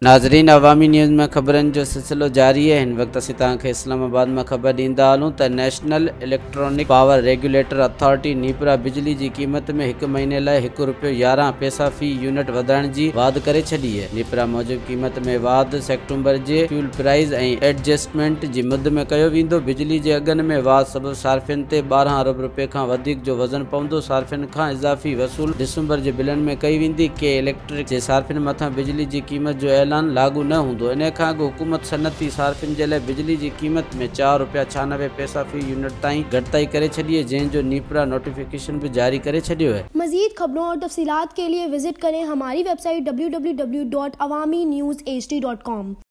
नाज़रीन, अवामी न्यूज़ में खबरन जो सिलसिलो जारी है। इन वक्त असीं तव्हांखे इस्लामाबाद में खबर ॾींदा हलूं त national electronic power regulator authority NEPRA बिजली की कीमत में 1 महीने लाइ ₹1.11 फी यूनिट वधाइण जी वाद करे छॾी है। नीपरा मूजिब कीमत में वाद सेप्टेम्बर जे फ्यूल प्राइस ऐं एडजस्टमेंट जी मुद में कयो वेंदो। बिजली जे अघनि में वाद सबबि सार्फिन ते 12 अरब रुपए खां वधीक जो वज़न पवंदो। सार्फिन खां इज़ाफ़ी वसूल दिसंबर जे बिलनि में कई वेंदी। के इलेक्ट्रिक जे सार्फिन मथां बिजली जी क़ीमत जो ऐलान लागू न हूंदो। इन खां अॻु हुकूमत सनती सार्फिन जे लाइ बिजली जी क़ीमत में ₹4.96 फी यूनिट ताईं घटिताई करे छॾी है, जंहिंजो नीपरा नोटिफिकेशन भी जारी करे छॾियो है। मज़ीद खबरों और तफसीलात के लिए विजिट करें हमारी वेबसाइट www.awamiNewsHD.com।